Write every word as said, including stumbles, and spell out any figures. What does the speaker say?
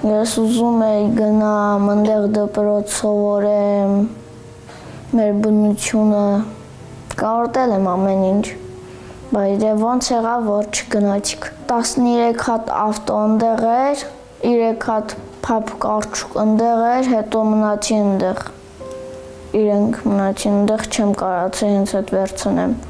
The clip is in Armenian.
Ես ուզում էի գնամ այնտեղ դպրոց սովորեմ, մեր բնությունը, կարոտել եմ ամեն ինչ, բայց ոնց եղավ, որ չգնացիք։ տասներեք հատ ավտո այնտեղ էր, երեք հատ փափուկ արջուկ այնտեղ էր, հետո մնացի այնտեղ։ Իրենք մնացին այնտեղ, չեմ կարողացել ինձ հետ վերցնեմ։